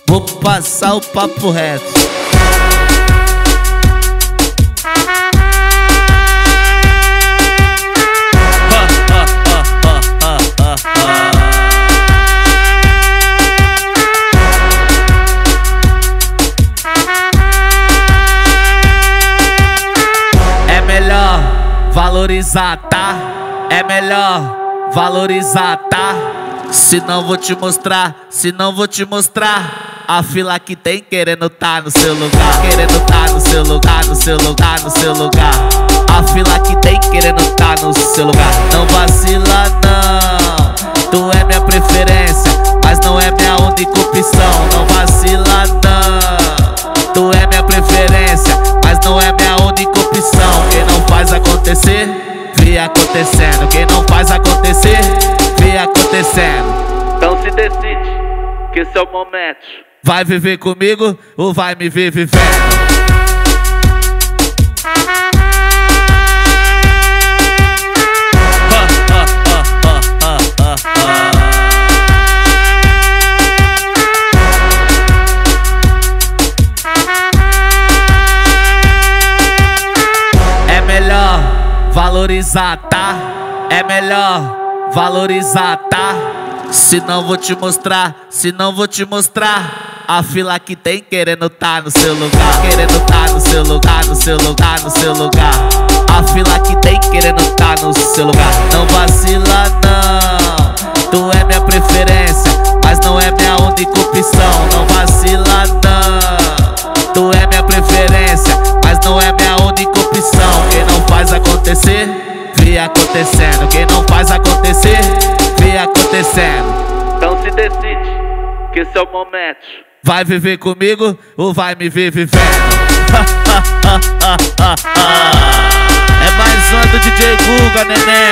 Vou passar o papo reto. É melhor valorizar, tá? É melhor valorizar, tá? Se não vou te mostrar, se não vou te mostrar a fila que tem querendo tá no seu lugar, querendo tá no seu lugar, no seu lugar, no seu lugar. A fila que tem querendo tá no seu lugar. Não vacila não, tu é minha preferência, mas não é minha única opção. Não vacila não, tu é minha preferência, mas não é minha única opção. Quem não faz acontecer, vê acontecendo. Quem não faz acontecer, vê acontecendo. Então se decide que esse é o momento. Vai viver comigo ou vai me ver vivendo? É melhor valorizar, tá? É melhor valorizar, tá? Se não vou te mostrar, se não vou te mostrar a fila que tem querendo tá no seu lugar, querendo tá no seu lugar, no seu lugar, no seu lugar. A fila que tem querendo tá no seu lugar. Não vacila não, tu é minha preferência, mas não é minha única opção. Não vacila não, tu é minha preferência, mas não é minha única opção. Quem não faz acontecer, vê acontecendo. Quem não faz acontecer, vê acontecendo. Então se decide que esse é o momento. Vai viver comigo ou vai me ver vivendo? É mais uma do DJ Guga, neném.